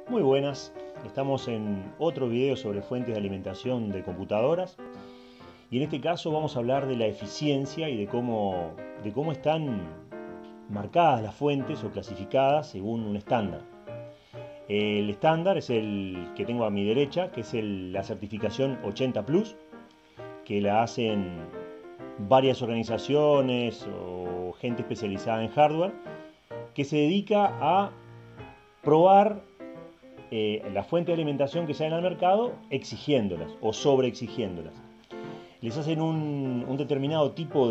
Muy buenas, estamos en otro video sobre fuentes de alimentación de computadoras y en este caso vamos a hablar de la eficiencia y de cómo están marcadas las fuentes o clasificadas según un estándar. El estándar es el que tengo a mi derecha, que es la certificación 80 Plus, que la hacen varias organizaciones o gente especializada en hardware, que se dedica a probar la fuente de alimentación que salen al mercado exigiéndolas o sobreexigiéndolas. Les hacen un determinado tipo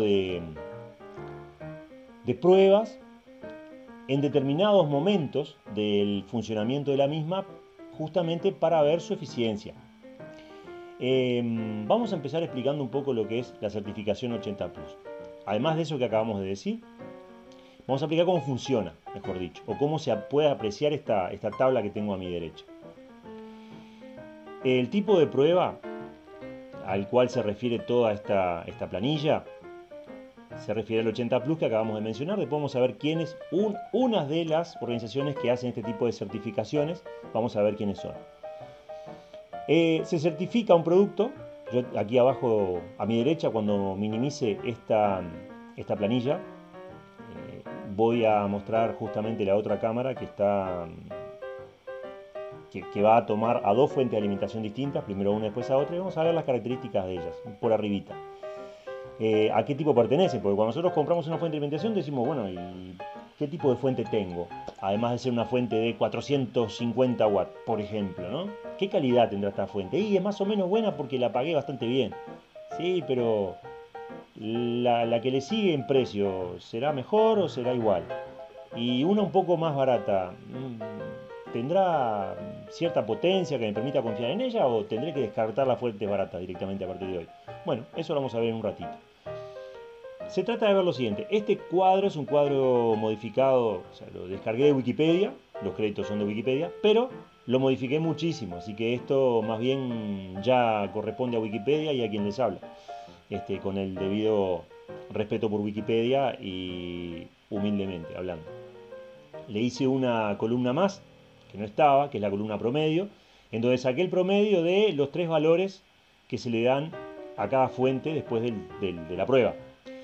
de pruebas en determinados momentos del funcionamiento de la misma justamente para ver su eficiencia. Vamos a empezar explicando un poco lo que es la certificación 80 Plus. Además de eso que acabamos de decir, vamos a explicar cómo funciona, mejor dicho, o cómo se puede apreciar esta tabla que tengo a mi derecha. El tipo de prueba al cual se refiere toda esta planilla se refiere al 80 Plus que acabamos de mencionar. Después vamos a ver quiénes, unas de las organizaciones que hacen este tipo de certificaciones, vamos a ver quiénes son. Se certifica un producto. Yo aquí abajo a mi derecha, cuando minimice esta planilla, voy a mostrar justamente la otra cámara que va a tomar a dos fuentes de alimentación distintas, primero una y después a otra, y vamos a ver las características de ellas, por arribita. ¿A qué tipo pertenece? Porque cuando nosotros compramos una fuente de alimentación decimos, bueno, ¿y qué tipo de fuente tengo? Además de ser una fuente de 450 watts, por ejemplo, ¿no? ¿Qué calidad tendrá esta fuente? Y es más o menos buena porque la pagué bastante bien. Sí, pero la que le sigue en precio, ¿será mejor o será igual? Y una un poco más barata, ¿tendrá cierta potencia que me permita confiar en ella o tendré que descartar las fuentes baratas directamente a partir de hoy? Bueno, eso lo vamos a ver en un ratito. Se trata de ver lo siguiente. Este cuadro es un cuadro modificado, o sea, lo descargué de Wikipedia, los créditos son de Wikipedia, pero lo modifiqué muchísimo, así que esto más bien ya corresponde a Wikipedia y a quien les habla, con el debido respeto por Wikipedia y humildemente hablando. Le hice una columna más, que no estaba, que es la columna promedio, en donde saqué el promedio de los tres valores que se le dan a cada fuente después de la prueba.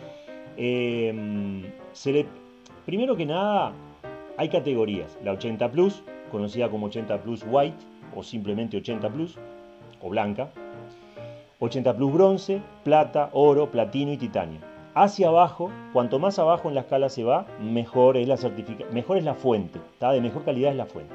Se le, primero que nada, hay categorías. La 80 Plus, conocida como 80 Plus White, o simplemente 80 Plus, o blanca. 80 Plus bronce, plata, oro, platino y titanio. Hacia abajo, cuanto más abajo en la escala se va, mejor es la fuente, ¿tá? De mejor calidad es la fuente.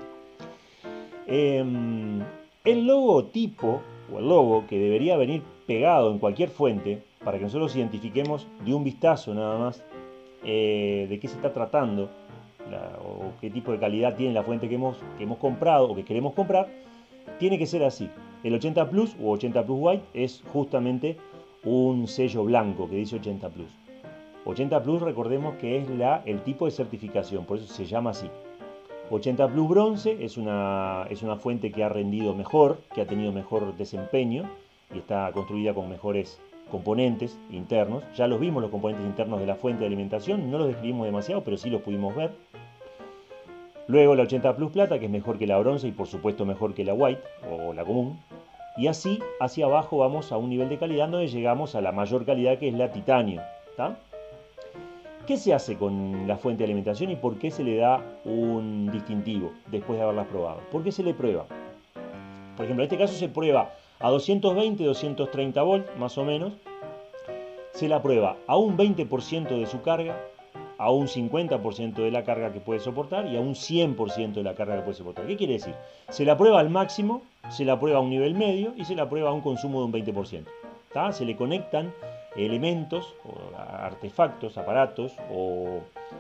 El logotipo o el logo que debería venir pegado en cualquier fuente para que nosotros identifiquemos de un vistazo nada más de qué se está tratando o qué tipo de calidad tiene la fuente que hemos comprado o que queremos comprar, tiene que ser así. El 80 Plus o 80 Plus White es justamente un sello blanco que dice 80 Plus. 80 Plus, recordemos que es el tipo de certificación, por eso se llama así. 80 Plus bronce es una fuente que ha rendido mejor, que ha tenido mejor desempeño y está construida con mejores componentes internos. Ya los vimos los componentes internos de la fuente de alimentación, no los describimos demasiado, pero sí los pudimos ver. Luego la 80 Plus plata, que es mejor que la bronce y por supuesto mejor que la white o la común. Y así, hacia abajo vamos a un nivel de calidad donde llegamos a la mayor calidad, que es la titanio. ¿Tá? ¿Qué se hace con la fuente de alimentación y por qué se le da un distintivo después de haberlas probado? ¿Por qué se le prueba? Por ejemplo, en este caso se prueba a 220, 230 volts más o menos. Se la prueba a un 20% de su carga, a un 50% de la carga que puede soportar y a un 100% de la carga que puede soportar. ¿Qué quiere decir? Se la prueba al máximo, se la prueba a un nivel medio y se la prueba a un consumo de un 20%. ¿Tá? Se le conectan elementos, o artefactos, aparatos o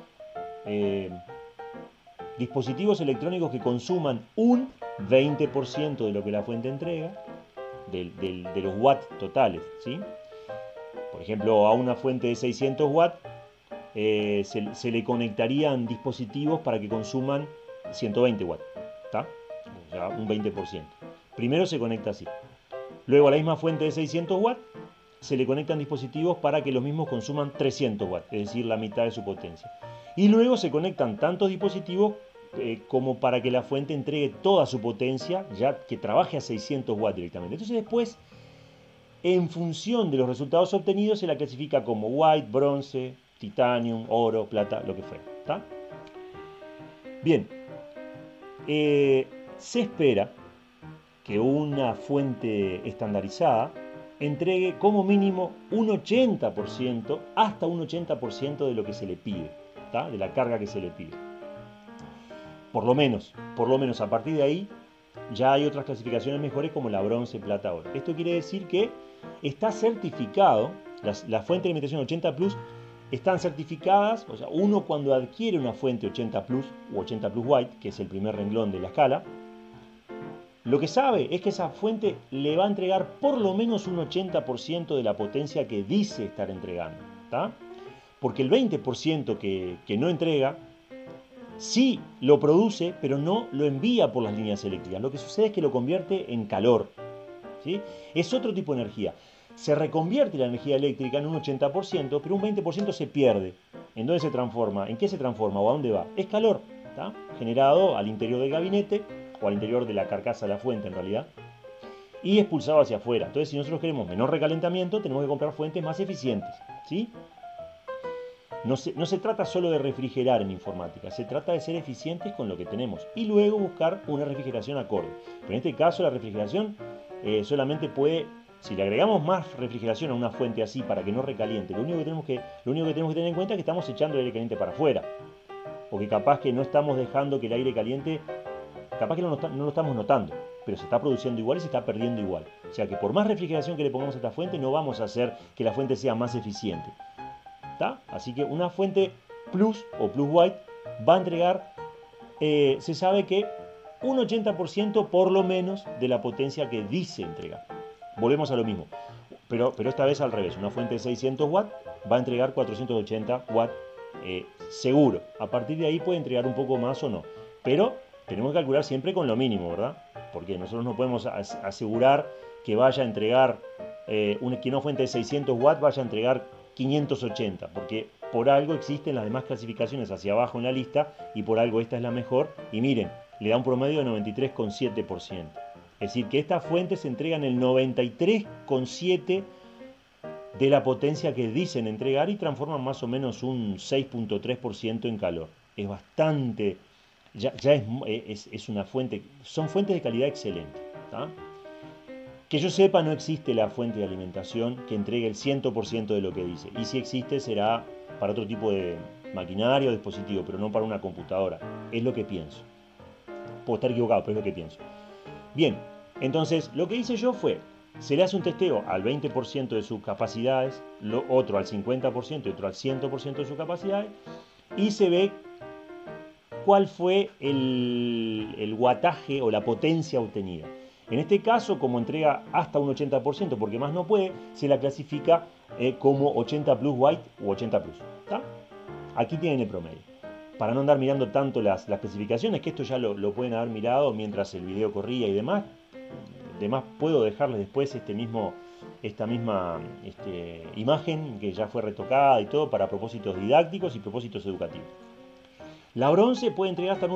dispositivos electrónicos que consuman un 20% de lo que la fuente entrega, de los watts totales, ¿sí? Por ejemplo, a una fuente de 600 watts se le conectarían dispositivos para que consuman 120 watts, ¿tá? O sea, un 20%. Primero se conecta así. Luego a la misma fuente de 600 watts se le conectan dispositivos para que los mismos consuman 300 watts, es decir, la mitad de su potencia. Y luego se conectan tantos dispositivos como para que la fuente entregue toda su potencia, ya que trabaje a 600 watts directamente. Entonces después, en función de los resultados obtenidos, se la clasifica como white, bronce, titanium, oro, plata, lo que fuera. ¿Está? Bien, se espera que una fuente estandarizada entregue como mínimo un 80%, hasta un 80% de lo que se le pide, ¿tá? De la carga que se le pide. Por lo menos a partir de ahí ya hay otras clasificaciones mejores como la bronce, plata, oro. Esto quiere decir que está certificado, las fuentes de alimentación 80 Plus están certificadas, o sea, uno cuando adquiere una fuente 80 Plus o 80 Plus White, que es el primer renglón de la escala, lo que sabe es que esa fuente le va a entregar por lo menos un 80% de la potencia que dice estar entregando, ¿tá? Porque el 20% que no entrega, sí lo produce, pero no lo envía por las líneas eléctricas. Lo que sucede es que lo convierte en calor, ¿sí? Es otro tipo de energía. Se reconvierte la energía eléctrica en un 80%, pero un 20% se pierde. ¿En dónde se transforma? ¿En qué se transforma o a dónde va? Es calor, ¿tá? Generado al interior del gabinete o al interior de la carcasa de la fuente en realidad, y expulsado hacia afuera. Entonces, si nosotros queremos menor recalentamiento, tenemos que comprar fuentes más eficientes, ¿sí? No se trata solo de refrigerar en informática, se trata de ser eficientes con lo que tenemos y luego buscar una refrigeración acorde. Pero en este caso la refrigeración solamente puede, si le agregamos más refrigeración a una fuente así para que no recaliente, lo único que tenemos que tener en cuenta es que estamos echando el aire caliente para afuera, o que capaz que no estamos dejando que el aire caliente, capaz que no lo estamos notando, pero se está produciendo igual y se está perdiendo igual. O sea que por más refrigeración que le pongamos a esta fuente, no vamos a hacer que la fuente sea más eficiente. ¿Tá? Así que una fuente Plus o Plus White va a entregar, se sabe que un 80% por lo menos de la potencia que dice entregar. Volvemos a lo mismo, pero esta vez al revés. Una fuente de 600 watts va a entregar 480 watts seguro. A partir de ahí puede entregar un poco más o no. Pero tenemos que calcular siempre con lo mínimo, ¿verdad? Porque nosotros no podemos asegurar que vaya a entregar, que una fuente de 600 watts vaya a entregar 580, porque por algo existen las demás clasificaciones hacia abajo en la lista y por algo esta es la mejor. Y miren, le da un promedio de 93,7%. Es decir, que estas fuentes entregan el 93,7% de la potencia que dicen entregar y transforman más o menos un 6,3% en calor. Es bastante, ya es una fuente, son fuentes de calidad excelente, ¿tá? Que yo sepa, no existe la fuente de alimentación que entregue el 100% de lo que dice. Y si existe, será para otro tipo de maquinaria o dispositivo, pero no para una computadora. Es lo que pienso. Puedo estar equivocado, pero es lo que pienso. Bien, entonces lo que hice yo fue, se le hace un testeo al 20% de sus capacidades, otro al 50% y otro al 100% de sus capacidades, y se ve cuál fue el wattaje o la potencia obtenida. En este caso, como entrega hasta un 80%, porque más no puede, se la clasifica como 80 Plus White u 80 Plus. ¿Tá? Aquí tienen el promedio. Para no andar mirando tanto las especificaciones, que esto ya lo pueden haber mirado mientras el video corría y demás. Además, puedo dejarles después esta misma imagen que ya fue retocada y todo para propósitos didácticos y propósitos educativos. La bronce puede entregar hasta un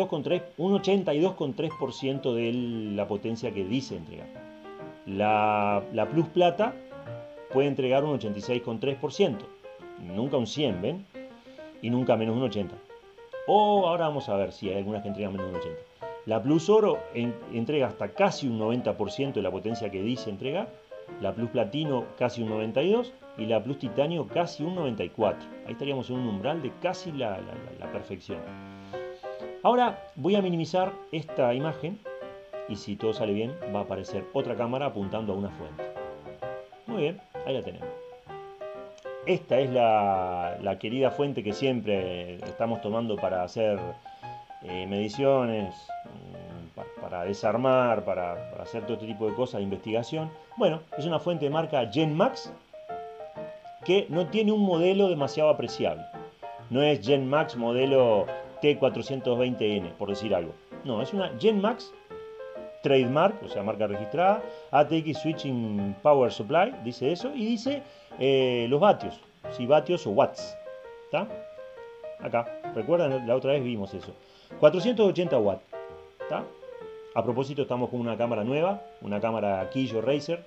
82,3% de la potencia que dice entregar. La Plus Plata puede entregar un 86,3%. Nunca un 100, ¿ven? Y nunca menos un 80. O ahora vamos a ver si hay algunas que entregan menos de un 80. La Plus Oro entrega hasta casi un 90% de la potencia que dice entregar. La Plus Platino casi un 92% y la Plus Titanio casi un 94%. Ahí estaríamos en un umbral de casi la perfección. Ahora voy a minimizar esta imagen y si todo sale bien va a aparecer otra cámara apuntando a una fuente. Muy bien, ahí la tenemos. Esta es la querida fuente que siempre estamos tomando para hacer mediciones, para desarmar, para hacer todo este tipo de cosas de investigación. Bueno, es una fuente de marca GenMax que no tiene un modelo demasiado apreciable. No es GenMax modelo T420N, por decir algo. No, es una GenMax trademark, o sea, marca registrada, ATX Switching Power Supply, dice eso, y dice los vatios, si vatios o watts. ¿Está? Acá, recuerdan, la otra vez vimos eso. 480 watts. ¿Tá? A propósito, estamos con una cámara nueva, una cámara Killo Razer.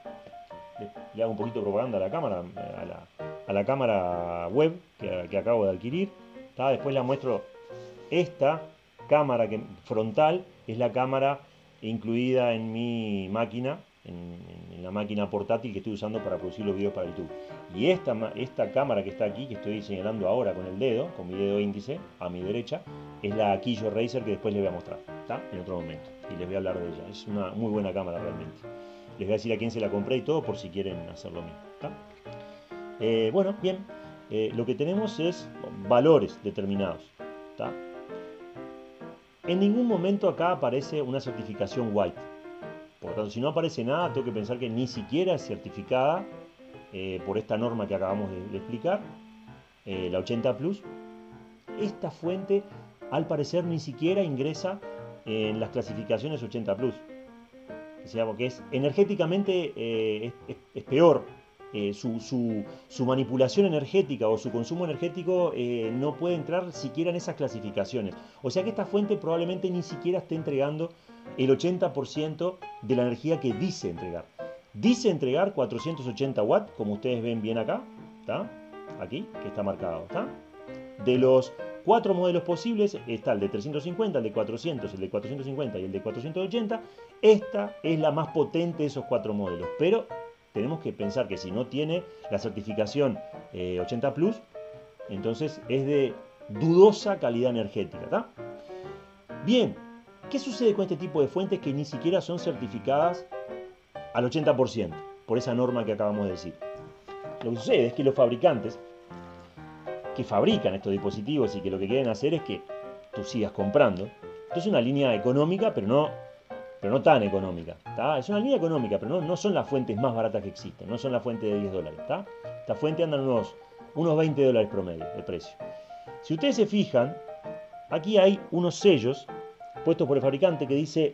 Le hago un poquito de propaganda a la cámara, a la cámara web que acabo de adquirir. ¿Tá? Después la muestro. Esta cámara frontal es la cámara incluida en mi máquina, en la máquina portátil que estoy usando para producir los videos para YouTube. Y esta cámara que está aquí, que estoy señalando ahora con el dedo, con mi dedo índice a mi derecha, es la Killo Razer que después les voy a mostrar, ¿tá? En otro momento. Y les voy a hablar de ella. Es una muy buena cámara realmente. Les voy a decir a quién se la compré y todo por si quieren hacer lo mismo, ¿tá? Bueno, bien. Lo que tenemos es valores determinados, ¿tá? En ningún momento acá aparece una certificación white. Por lo tanto, si no aparece nada, tengo que pensar que ni siquiera es certificada por esta norma que acabamos de explicar, la 80 Plus. Esta fuente, al parecer, ni siquiera ingresa en las clasificaciones 80 Plus. O sea, porque es energéticamente es peor. Su manipulación energética o su consumo energético no puede entrar siquiera en esas clasificaciones. O sea que esta fuente probablemente ni siquiera esté entregando el 80% de la energía que dice entregar. Dice entregar 480 watts, como ustedes ven bien acá, ¿tá? Aquí, que está marcado, ¿tá? De los 4 modelos posibles, está el de 350, el de 400, el de 450 y el de 480. Esta es la más potente de esos 4 modelos, pero tenemos que pensar que si no tiene la certificación 80 Plus, entonces es de dudosa calidad energética, ¿tá? Bien, ¿qué sucede con este tipo de fuentes que ni siquiera son certificadas al 80% por esa norma que acabamos de decir? Lo que sucede es que los fabricantes que fabrican estos dispositivos y que lo que quieren hacer es que tú sigas comprando. Esto es una línea económica, pero no tan económica, ¿tá? Es una línea económica, pero no son las fuentes más baratas que existen, no son las fuentes de 10 dólares, ¿tá? Esta fuente anda en unos 20 dólares promedio de precio. Si ustedes se fijan, aquí hay unos sellos puestos por el fabricante que dice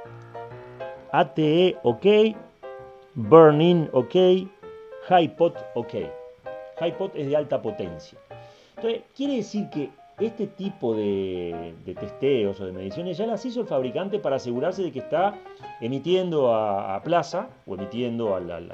ATE OK, Burn-in OK, High Pot OK. High Pot es de alta potencia. Entonces, quiere decir que este tipo de testeos o de mediciones ya las hizo el fabricante para asegurarse de que está emitiendo a plaza o emitiendo al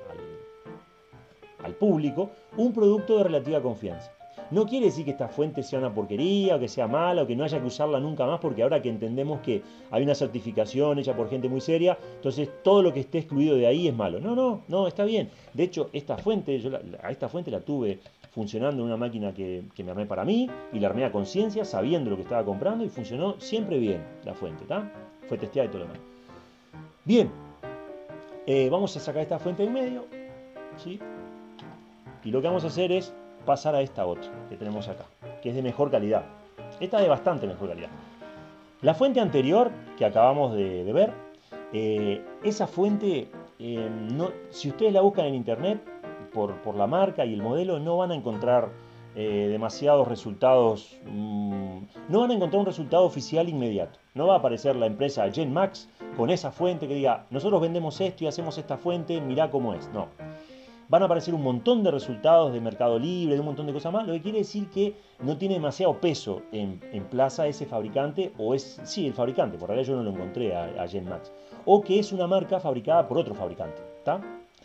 público un producto de relativa confianza. No quiere decir que esta fuente sea una porquería o que sea mala o que no haya que usarla nunca más, porque ahora que entendemos que hay una certificación hecha por gente muy seria, entonces todo lo que esté excluido de ahí es malo. No, está bien. De hecho, esta fuente, a esta fuente la tuve funcionando en una máquina que me armé para mí y la armé a conciencia, sabiendo lo que estaba comprando, y funcionó siempre bien la fuente, ¿tá? Fue testeada y todo lo demás. Bien, vamos a sacar esta fuente en medio, ¿sí? Y lo que vamos a hacer es pasar a esta otra que tenemos acá, que es de mejor calidad. Esta es de bastante mejor calidad. La fuente anterior que acabamos de ver, esa fuente, si ustedes la buscan en internet, por la marca y el modelo, no van a encontrar demasiados resultados, no van a encontrar un resultado oficial inmediato. No va a aparecer la empresa GenMax con esa fuente que diga, nosotros vendemos esto y hacemos esta fuente, mirá cómo es. No. Van a aparecer un montón de resultados de Mercado Libre, de un montón de cosas más, lo que quiere decir que no tiene demasiado peso en plaza ese fabricante, sí, el fabricante, por realidad yo no lo encontré a GenMax, o que es una marca fabricada por otro fabricante, ¿tá?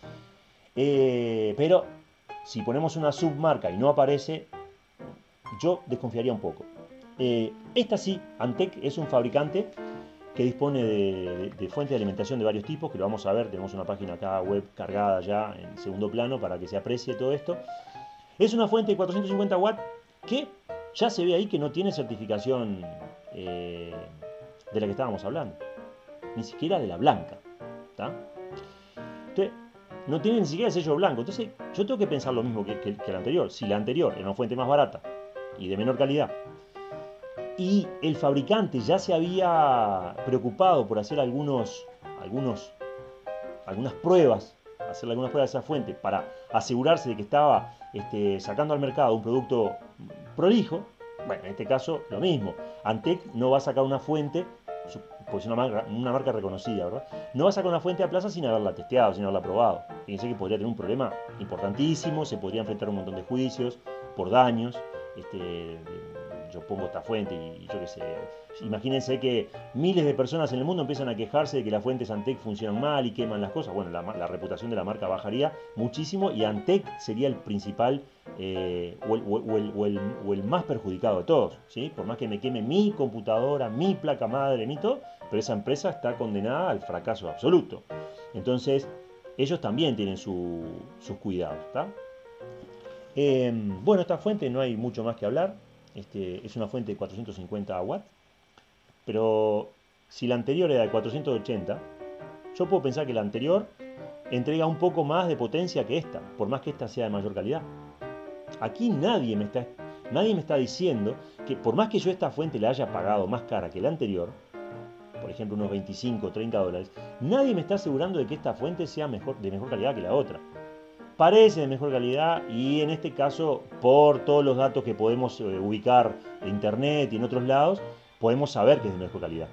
Pero si ponemos una submarca y no aparece, yo desconfiaría un poco. Esta sí, Antec es un fabricante que dispone de fuentes de alimentación de varios tipos, que lo vamos a ver, tenemos una página acá web cargada ya en segundo plano para que se aprecie todo esto. Es una fuente de 450 watts que ya se ve ahí que no tiene certificación de la que estábamos hablando, ni siquiera de la blanca, ¿tá? Entonces, no tiene ni siquiera el sello blanco. Entonces yo tengo que pensar lo mismo que la anterior. Si la anterior era una fuente más barata y de menor calidad, y el fabricante ya se había preocupado por hacer algunas pruebas, hacerle algunas pruebas a esa fuente para asegurarse de que estaba sacando al mercado un producto prolijo, bueno, en este caso lo mismo. Antec no va a sacar una fuente, pues es una marca reconocida, ¿verdad? No va a sacar una fuente a plaza sin haberla testeado, sin haberla probado. Fíjense que podría tener un problema importantísimo, se podría enfrentar a un montón de juicios por daños, de yo pongo esta fuente y yo qué sé. Imagínense que miles de personas en el mundo empiezan a quejarse de que las fuentes Antec funcionan mal y queman las cosas. Bueno, la reputación de la marca bajaría muchísimo y Antec sería el principal o el más perjudicado de todos, ¿sí? Por más que me queme mi computadora, mi placa madre, mi todo, pero esa empresa está condenada al fracaso absoluto. Entonces, ellos también tienen sus cuidados, ¿está? Bueno, esta fuente no hay mucho más que hablar. Es una fuente de 450 watts, pero si la anterior era de 480, yo puedo pensar que la anterior entrega un poco más de potencia que esta, por más que esta sea de mayor calidad. Aquí nadie me está diciendo que por más que yo esta fuente la haya pagado más cara que la anterior, por ejemplo unos 25 o 30 dólares, nadie me está asegurando de que esta fuente sea de mejor calidad que la otra. Parece de mejor calidad y en este caso, por todos los datos que podemos ubicar en internet y en otros lados, podemos saber que es de mejor calidad.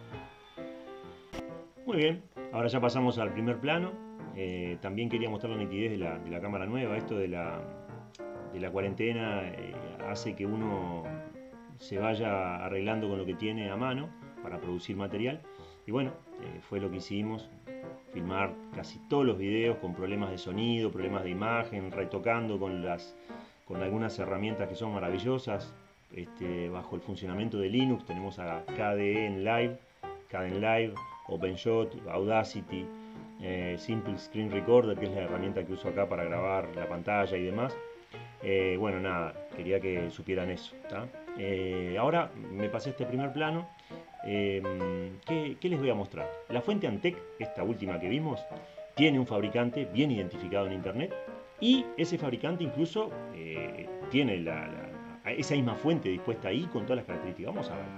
Muy bien, ahora ya pasamos al primer plano. También quería mostrar la nitidez de la cámara nueva. Esto de la cuarentena hace que uno se vaya arreglando con lo que tiene a mano para producir material. Y bueno, fue lo que hicimos. Filmar casi todos los videos con problemas de sonido, problemas de imagen, retocando con algunas herramientas que son maravillosas. Bajo el funcionamiento de Linux tenemos a KDE Live, OpenShot, Audacity, Simple Screen Recorder, que es la herramienta que uso acá para grabar la pantalla y demás. Bueno, nada, quería que supieran eso, ¿tá? Ahora me pasé este primer plano. ¿Qué les voy a mostrar? La fuente Antec, esta última que vimos, tiene un fabricante bien identificado en internet y ese fabricante incluso tiene esa misma fuente dispuesta ahí con todas las características. Vamos a ver.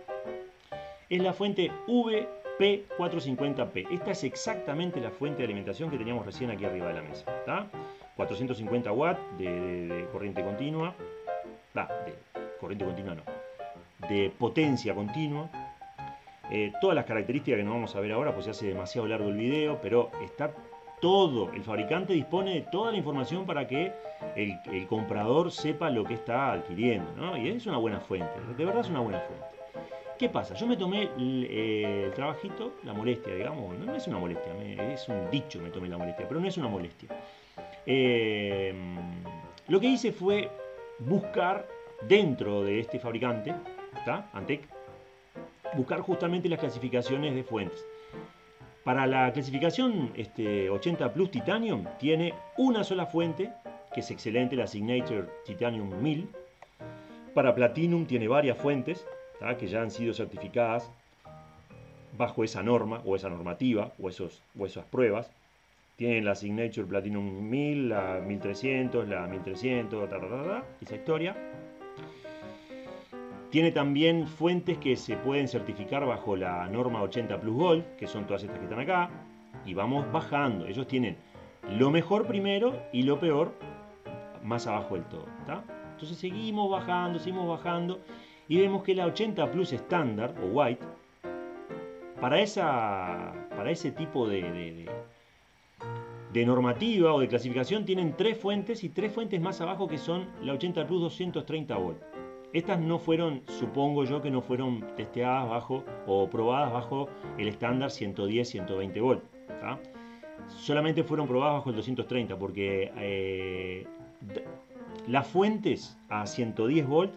Es la fuente VP450P. Esta es exactamente la fuente de alimentación que teníamos recién aquí arriba de la mesa, ¿tá? 450 watts de corriente continua. De corriente continua no. De potencia continua. Todas las características que no vamos a ver ahora, pues se hace demasiado largo el video, pero está todo, el fabricante dispone de toda la información para que el comprador sepa lo que está adquiriendo, ¿no? Y es una buena fuente, de verdad es una buena fuente. ¿Qué pasa? Yo me tomé el trabajito, la molestia, digamos, no es una molestia, es un dicho, me tomé la molestia, pero no es una molestia. Lo que hice fue buscar dentro de este fabricante, ¿tá? Antec, buscar justamente las clasificaciones de fuentes. Para la clasificación 80 Plus Titanium tiene una sola fuente, que es excelente, la Signature Titanium 1000. Para Platinum tiene varias fuentes, ¿tá? Que ya han sido certificadas bajo esa norma, o esa normativa, o esas pruebas. Tienen la Signature Platinum 1000, la 1300, la 1300, esa historia. Tiene también fuentes que se pueden certificar bajo la norma 80 Plus Gold, que son todas estas que están acá, y vamos bajando. Ellos tienen lo mejor primero y lo peor más abajo del todo, ¿tá? Entonces seguimos bajando, y vemos que la 80 Plus estándar, o White, para ese tipo de normativa o de clasificación tienen tres fuentes, y tres fuentes más abajo que son la 80 Plus 230 volt. Estas no fueron, supongo yo que no fueron testeadas bajo o probadas bajo el estándar 110-120 volt, ¿tá? Solamente fueron probadas bajo el 230 porque las fuentes a 110 volt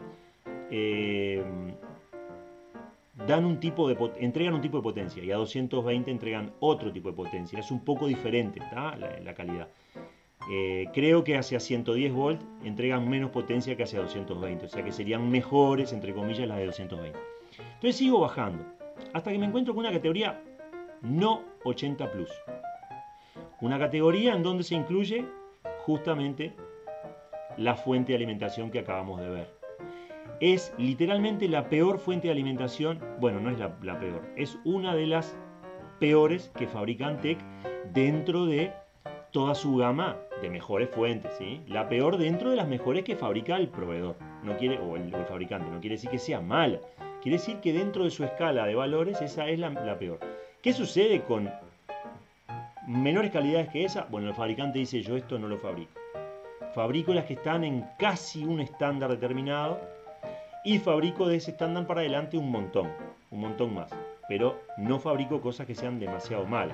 entregan un tipo de potencia, y a 220 entregan otro tipo de potencia. Es un poco diferente, ¿tá? la calidad. Creo que hacia 110 volt entregan menos potencia que hacia 220, o sea que serían mejores, entre comillas, las de 220. Entonces sigo bajando, hasta que me encuentro con una categoría no 80 Plus. Una categoría en donde se incluye justamente la fuente de alimentación que acabamos de ver. Es literalmente la peor fuente de alimentación, bueno, no es la peor, es una de las peores que fabrica Antec dentro de toda su gama de mejores fuentes, ¿sí? La peor dentro de las mejores que fabrica el proveedor, o el fabricante. No quiere decir que sea mala, quiere decir que dentro de su escala de valores esa es la peor. ¿Qué sucede con menores calidades que esa? Bueno, el fabricante dice: yo esto no lo fabrico. Fabrico las que están en casi un estándar determinado, y fabrico de ese estándar para adelante un montón más. Pero no fabrico cosas que sean demasiado malas.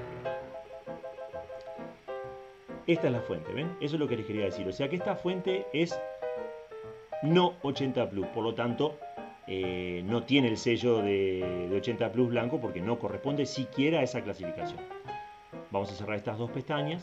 Esta es la fuente, ¿ven? Eso es lo que les quería decir. O sea que esta fuente es no 80 Plus, por lo tanto no tiene el sello de 80 Plus blanco porque no corresponde siquiera a esa clasificación. Vamos a cerrar estas dos pestañas.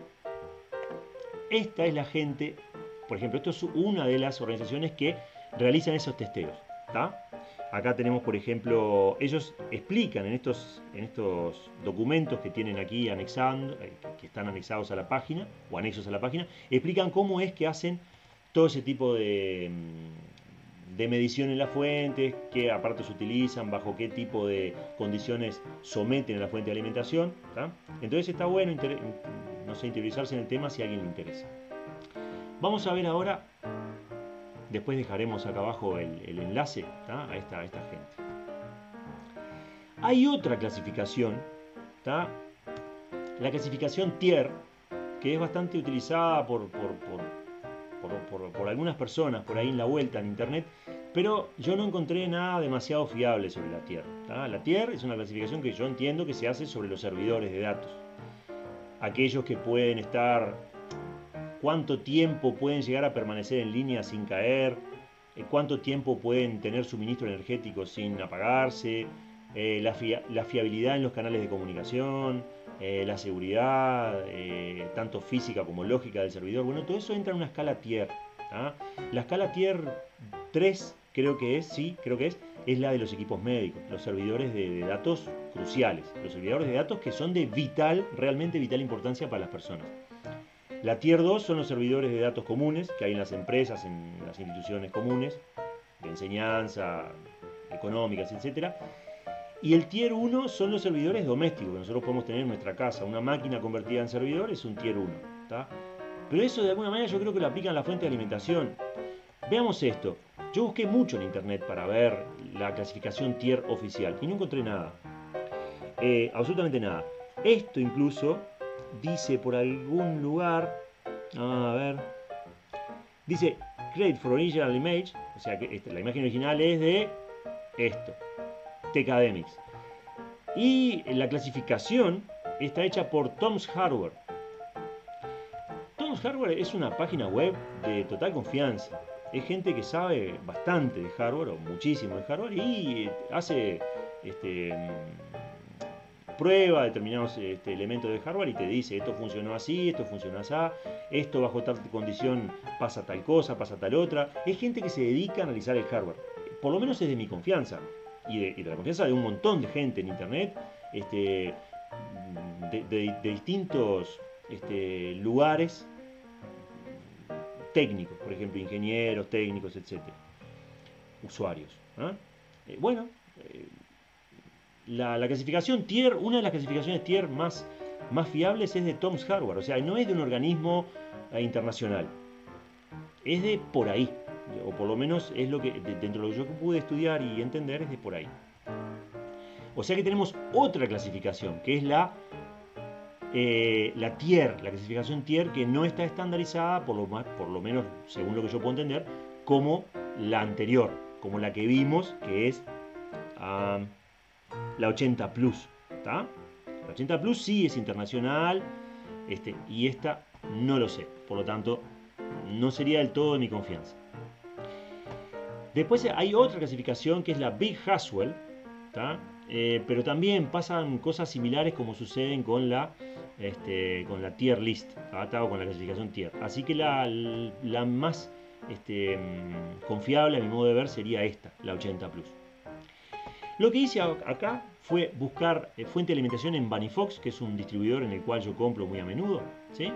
Esta es la gente, por ejemplo, esto es una de las organizaciones que realizan esos testeos, ¿tá? Acá tenemos, por ejemplo, ellos explican en estos documentos que tienen aquí anexando, que están anexados a la página, o anexos a la página, explican cómo es que hacen todo ese tipo de medición en las fuentes, qué aparatos utilizan, bajo qué tipo de condiciones someten a la fuente de alimentación, ¿tá? Entonces está bueno, no sé, interiorizarse en el tema si a alguien le interesa. Vamos a ver ahora. Después dejaremos acá abajo el enlace, ¿tá? a esta gente. Hay otra clasificación, ¿tá? La clasificación TIER, que es bastante utilizada por algunas personas por ahí en la vuelta en internet, pero yo no encontré nada demasiado fiable sobre la TIER, ¿tá? La TIER es una clasificación que yo entiendo que se hace sobre los servidores de datos. Aquellos que pueden estar... cuánto tiempo pueden llegar a permanecer en línea sin caer, cuánto tiempo pueden tener suministro energético sin apagarse, la fiabilidad en los canales de comunicación, la seguridad, tanto física como lógica del servidor. Bueno, todo eso entra en una escala TIER. ¿Ah? La escala TIER 3, creo que es la de los equipos médicos, los servidores de datos cruciales, los servidores de datos que son de realmente vital importancia para las personas. La Tier 2 son los servidores de datos comunes que hay en las empresas, en las instituciones comunes, de enseñanza, económicas, etc. Y el Tier 1 son los servidores domésticos que nosotros podemos tener en nuestra casa. Una máquina convertida en servidor es un Tier 1. ¿Tá? Pero eso de alguna manera yo creo que lo aplican a la fuente de alimentación. Veamos esto. Yo busqué mucho en internet para ver la clasificación Tier oficial y no encontré nada. Absolutamente nada. Esto incluso... dice por algún lugar, a ver, dice Create for Original Image, o sea que la imagen original es de esto, Techademics. Y la clasificación está hecha por Tom's Hardware. Tom's Hardware es una página web de total confianza. Es gente que sabe bastante de hardware, o muchísimo de hardware, y hace prueba determinados elementos de hardware y te dice esto funcionó así, esto funcionó así, esto bajo tal condición pasa tal cosa, pasa tal otra. Es gente que se dedica a analizar el hardware. Por lo menos es de mi confianza y de la confianza de un montón de gente en internet, de distintos lugares técnicos, por ejemplo ingenieros, técnicos, etc. Usuarios. Bueno, la clasificación TIER, una de las clasificaciones TIER más fiables es de Tom's Hardware, o sea, no es de un organismo internacional, es de por ahí, o por lo menos es lo que, dentro de lo que yo pude estudiar y entender, es de por ahí. O sea que tenemos otra clasificación, que es la TIER, la clasificación TIER, que no está estandarizada, por lo menos según lo que yo puedo entender, como la anterior, como la que vimos, que es... la 80 Plus, ¿tá? La 80 Plus sí es internacional, y esta no lo sé, por lo tanto no sería del todo de mi confianza. Después hay otra clasificación que es la Big Haswell, ¿tá? Pero también pasan cosas similares como suceden con la Tier List, ¿tá? O con la clasificación Tier. Así que la más confiable a mi modo de ver sería esta, la 80 Plus. Lo que hice acá fue buscar fuente de alimentación en Banifox, que es un distribuidor en el cual yo compro muy a menudo, ¿sí?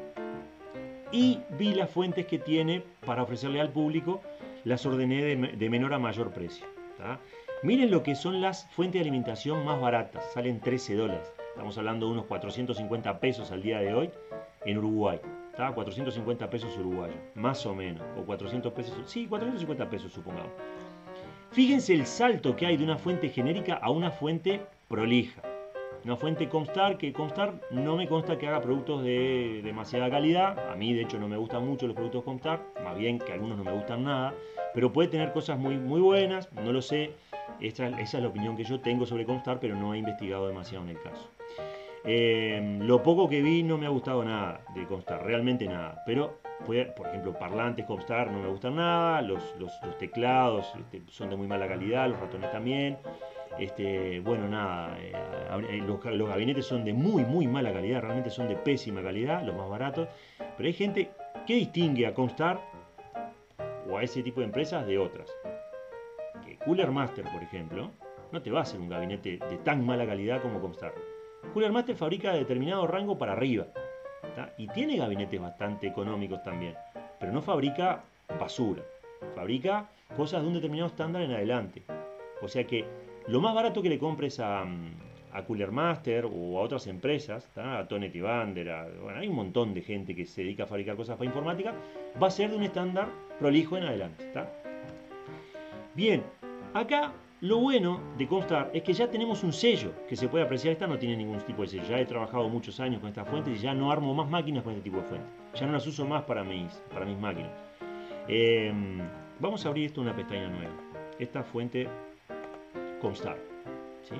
Y vi las fuentes que tiene para ofrecerle al público, las ordené de menor a mayor precio, ¿tá? Miren lo que son las fuentes de alimentación más baratas, salen $13. Estamos hablando de unos 450 pesos al día de hoy en Uruguay, ¿tá? 450 pesos uruguayos, más o menos, o 400 pesos, sí, 450 pesos supongamos. Fíjense el salto que hay de una fuente genérica a una fuente prolija. Una fuente Comstar, que Comstar no me consta que haga productos de demasiada calidad. A mí de hecho no me gustan mucho los productos Comstar, más bien que algunos no me gustan nada. pero puede tener cosas muy, muy buenas, no lo sé. Esa es la opinión que yo tengo sobre Comstar, pero no he investigado demasiado en el caso. Lo poco que vi no me ha gustado nada de Comstar, realmente nada. Pero, por ejemplo, parlantes Comstar no me gustan nada, los teclados son de muy mala calidad, los ratones también. Bueno, nada, los gabinetes son de muy, muy mala calidad, realmente son de pésima calidad, los más baratos. Pero hay gente que distingue a Comstar o a ese tipo de empresas de otras. Que Cooler Master, por ejemplo, no te va a hacer un gabinete de tan mala calidad como Comstar. Cooler Master fabrica determinado rango para arriba, ¿tá? Y tiene gabinetes bastante económicos también, pero no fabrica basura, fabrica cosas de un determinado estándar en adelante. O sea que lo más barato que le compres a Cooler Master o a otras empresas, ¿tá? A Tonet y Bander, bueno, hay un montón de gente que se dedica a fabricar cosas para informática, va a ser de un estándar prolijo en adelante, ¿tá? Bien, acá lo bueno de Comstar es que ya tenemos un sello que se puede apreciar. Esta no tiene ningún tipo de sello. Ya he trabajado muchos años con estas fuentes y ya no armo más máquinas con este tipo de fuentes. Ya no las uso más para mis máquinas. Vamos a abrir esto en una pestaña nueva. Esta fuente Comstar, ¿sí?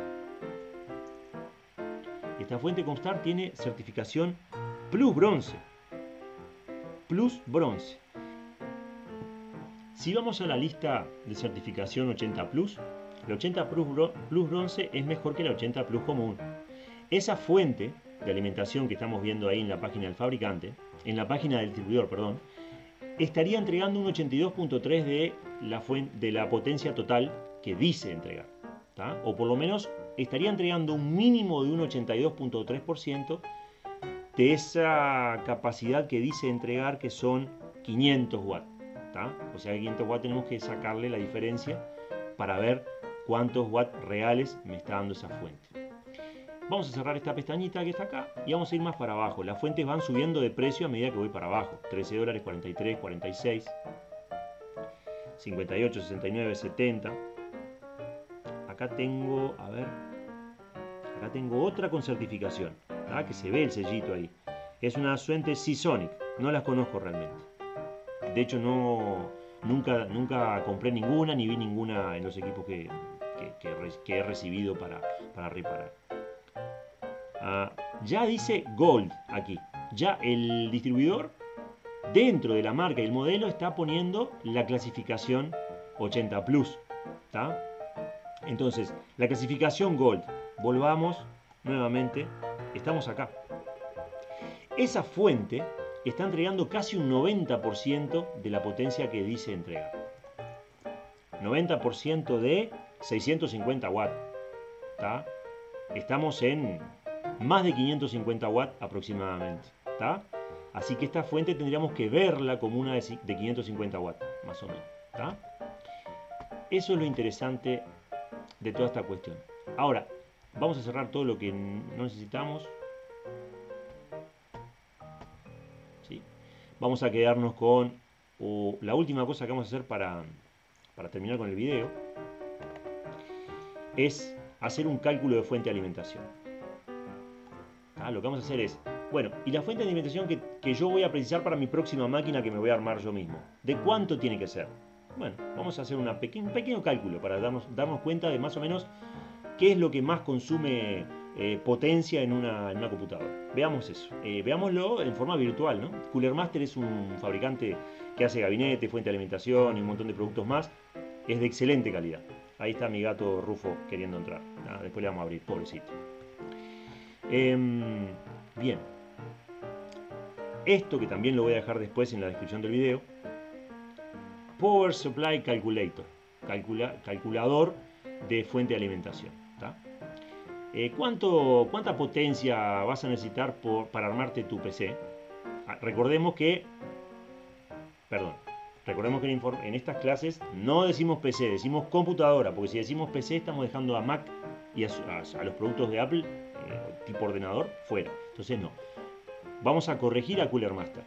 Esta fuente Comstar tiene certificación Plus Bronce. Plus Bronce. Si vamos a la lista de certificación 80 Plus, la 80 Plus Bronce es mejor que la 80 Plus común. Esa fuente de alimentación que estamos viendo ahí en la página del fabricante, en la página del distribuidor, perdón, estaría entregando un 82.3 de la potencia total que dice entregar, ¿tá? O por lo menos estaría entregando un mínimo de un 82.3% de esa capacidad que dice entregar, que son 500 watts. ¿Tá? O sea, 500 watts tenemos que sacarle la diferencia para ver cuántos watts reales me está dando esa fuente. Vamos a cerrar esta pestañita que está acá y vamos a ir más para abajo. Las fuentes van subiendo de precio a medida que voy para abajo. 13 dólares, 43, 46, 58, 69, 70. Acá tengo, a ver, acá tengo otra con certificación, ¿tá? Que se ve el sellito ahí. Es una fuente Seasonic, no las conozco realmente. De hecho, nunca compré ninguna, ni vi ninguna en los equipos que he recibido para reparar. Ya dice Gold aquí. Ya el distribuidor, dentro de la marca y el modelo, está poniendo la clasificación 80 Plus, ¿tá? Entonces, la clasificación Gold. Volvamos nuevamente. Estamos acá. Esa fuente está entregando casi un 90% de la potencia que dice entregar. 90% de 650 watts. ¿Tá? Estamos en más de 550 watts aproximadamente. ¿Tá? Así que esta fuente tendríamos que verla como una de 550 watts, más o menos. ¿Tá? Eso es lo interesante de toda esta cuestión. Ahora, vamos a cerrar todo lo que no necesitamos. Vamos a quedarnos con la última cosa que vamos a hacer para terminar con el video. Es hacer un cálculo de fuente de alimentación. Lo que vamos a hacer es, bueno, y la fuente de alimentación que yo voy a precisar para mi próxima máquina que me voy a armar yo mismo. ¿De cuánto tiene que ser? Bueno, vamos a hacer un pequeño cálculo para darnos cuenta de más o menos qué es lo que más consume potencia en una computadora. Veamos eso. Veámoslo en forma virtual, ¿no? Cooler Master es un fabricante que hace gabinete, fuente de alimentación y un montón de productos más. Es de excelente calidad. Ahí está mi gato Rufo queriendo entrar. Después le vamos a abrir, pobrecito. Bien. Esto, que también lo voy a dejar después en la descripción del video. Power Supply Calculator. Calculador de fuente de alimentación. ¿Tá? ¿Cuánta potencia vas a necesitar para armarte tu PC? Recordemos que en estas clases no decimos PC, decimos computadora, porque si decimos PC estamos dejando a Mac y a los productos de Apple tipo ordenador fuera. Entonces no. Vamos a corregir a Cooler Master.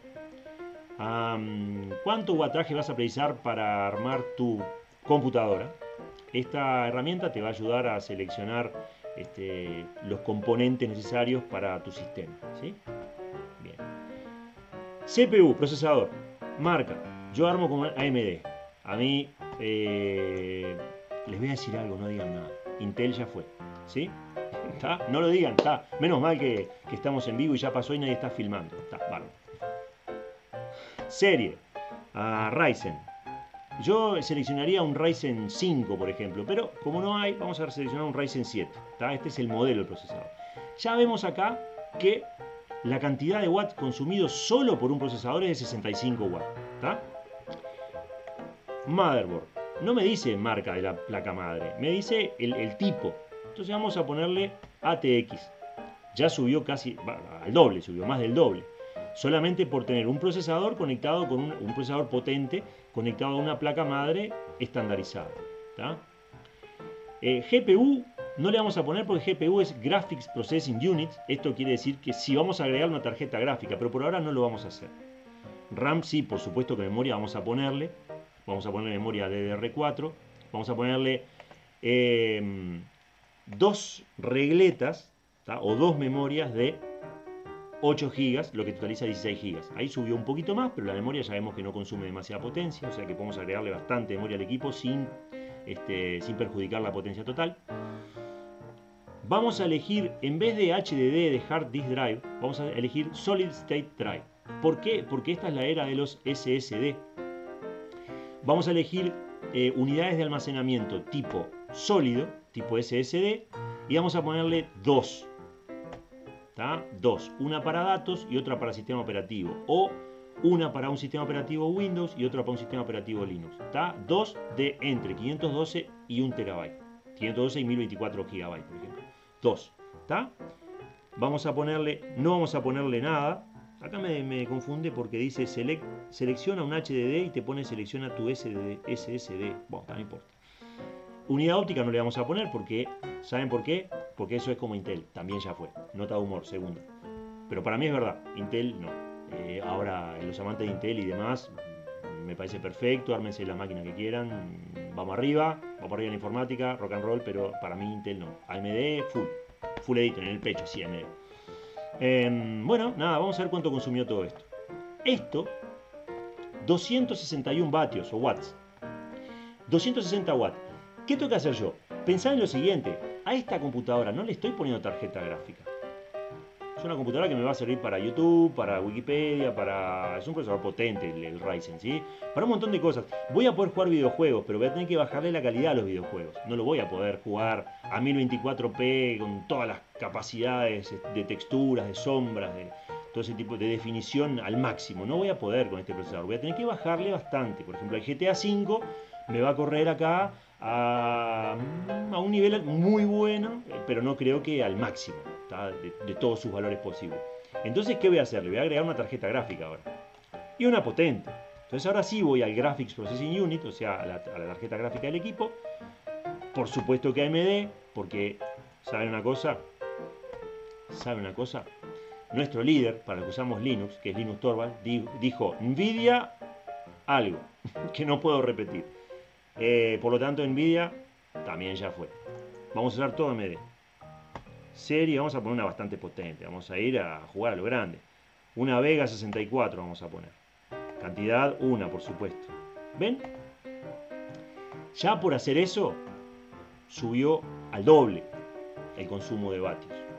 ¿Cuánto wattaje vas a precisar para armar tu computadora? Esta herramienta te va a ayudar a seleccionar los componentes necesarios para tu sistema, ¿sí? Bien. CPU, procesador, marca. Yo armo con AMD. A mí, les voy a decir algo, no digan nada. Intel ya fue, ¿sí? ¿Está? No lo digan, está. Menos mal que estamos en vivo y ya pasó y nadie está filmando. Está, bárbaro. Serie, Ryzen. Yo seleccionaría un Ryzen 5, por ejemplo, pero como no hay, vamos a seleccionar un Ryzen 7. ¿Tá? Este es el modelo del procesador. Ya vemos acá que la cantidad de watts consumidos solo por un procesador es de 65 watts. ¿Tá? Motherboard. No me dice marca de la placa madre, me dice el tipo. Entonces vamos a ponerle ATX. Ya subió casi al doble, subió más del doble. Solamente por tener un procesador conectado con un procesador potente conectado a una placa madre estandarizada. ¿Tá? GPU no le vamos a poner porque GPU es Graphics Processing Unit. Esto quiere decir que sí vamos a agregar una tarjeta gráfica, pero por ahora no lo vamos a hacer. RAM sí, por supuesto que memoria vamos a ponerle. Vamos a ponerle memoria DDR4. Vamos a ponerle dos regletas, ¿tá? O dos memorias de 8 GB, lo que totaliza 16 GB. Ahí subió un poquito más, pero la memoria ya vemos que no consume demasiada potencia, o sea que podemos agregarle bastante memoria al equipo sin perjudicar la potencia total. Vamos a elegir, en vez de HDD, de Hard Disk Drive, vamos a elegir Solid State Drive. ¿Por qué? Porque esta es la era de los SSD. Vamos a elegir unidades de almacenamiento tipo sólido, tipo SSD, y vamos a ponerle dos. ¿Tá? Dos, una para datos y otra para sistema operativo, o una para un sistema operativo Windows y otra para un sistema operativo Linux. ¿Tá? Dos de entre 512 y 1 terabyte, 512 y 1024 GB, por ejemplo. Dos, ¿tá? Vamos a ponerle, no vamos a ponerle nada. Acá me confunde porque dice selecciona un HDD y te pone selecciona tu SSD. Bueno, no importa. Unidad óptica no le vamos a poner porque, ¿saben por qué? Porque eso es como Intel, también ya fue. Nota de humor, segunda. Pero para mí es verdad, Intel no. Ahora, los amantes de Intel y demás, me parece perfecto, ármense la máquina que quieran, vamos arriba la informática, rock and roll, pero para mí Intel no. AMD, full editor en el pecho, sí, AMD. Bueno, nada, vamos a ver cuánto consumió todo esto. Esto, 261 vatios o watts. 260 watts. ¿Qué tengo que hacer yo? Pensar en lo siguiente. A esta computadora no le estoy poniendo tarjeta gráfica. Es una computadora que me va a servir para YouTube, para Wikipedia, es un procesador potente el Ryzen, ¿sí? Para un montón de cosas. Voy a poder jugar videojuegos, pero voy a tener que bajarle la calidad a los videojuegos. No lo voy a poder jugar a 1024p con todas las capacidades de texturas, de sombras, de todo ese tipo de definición al máximo. No voy a poder con este procesador. Voy a tener que bajarle bastante. Por ejemplo, el GTA V me va a correr acá a un nivel muy bueno, pero no creo que al máximo, de todos sus valores posibles. Entonces, ¿qué voy a hacer? Le voy a agregar una tarjeta gráfica ahora. Y una potente. Entonces ahora sí voy al Graphics Processing Unit, o sea, a la tarjeta gráfica del equipo. Por supuesto que AMD, porque, ¿saben una cosa? Nuestro líder, para los que usamos Linux, que es Linus Torvald, dijo Nvidia algo, que no puedo repetir. Por lo tanto, Nvidia también ya fue. Vamos a usar todo AMD. Serie, vamos a poner una bastante potente. Vamos a ir a jugar a lo grande. Una Vega 64 vamos a poner. Cantidad, una, por supuesto. ¿Ven? Ya por hacer eso, subió al doble el consumo de vatios.